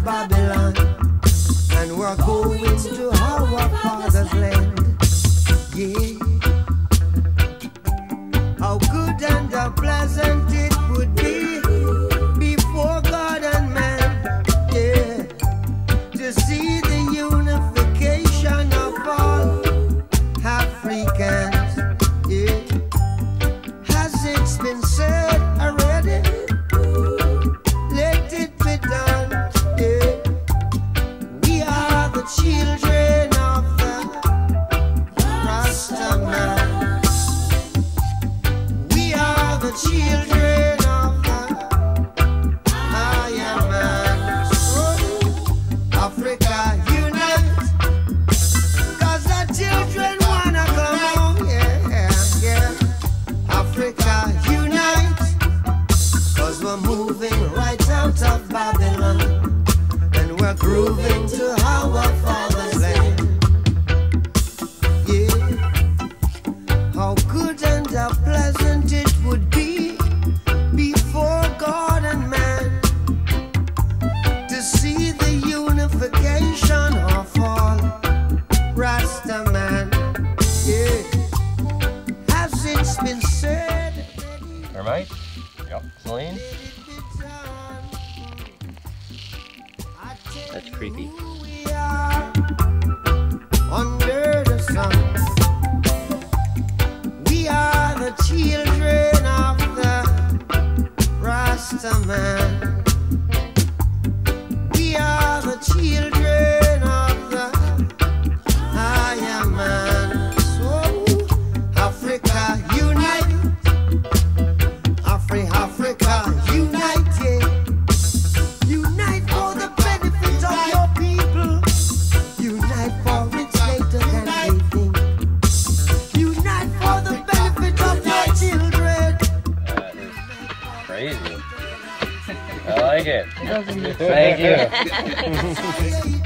Babylon, and we're going to our father's land. Yeah. How good and how pleasant it would be before God and man, yeah, to see the unification of all Africans, yeah. Has it been said already? Let it be done, yeah. We are the children of the Rasta man. Children of the Iron Man. Oh, Africa unite, 'cause the children wanna come home. Yeah, yeah. Africa unite, 'cause we're moving right out of Babylon, and we're grooving to our father's land. Yeah. How good and how pleasant it would be before God and man to see the unification of all Rasta man. Yeah, has it been said? Right? Yep. Celine? That's creepy. We are under the sun. We are the children of the Rasta man. We are the children of the Iron Man. So Africa unite, Africa unite, yeah. Unite for the benefit of your people. Unite for it's later than they think. Unite for the benefit of your children. That is crazy. I like it. Thank you.